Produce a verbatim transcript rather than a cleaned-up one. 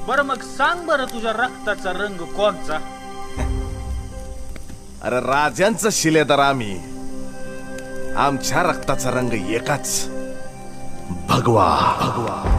बरं मग सांग बरं तुझ्या रक्ताचा रंग कोणचा? अरे राजांचं शिलेदार आम्ही, आमच्या रक्ताचा रंग एकाच, भगवा. भगवा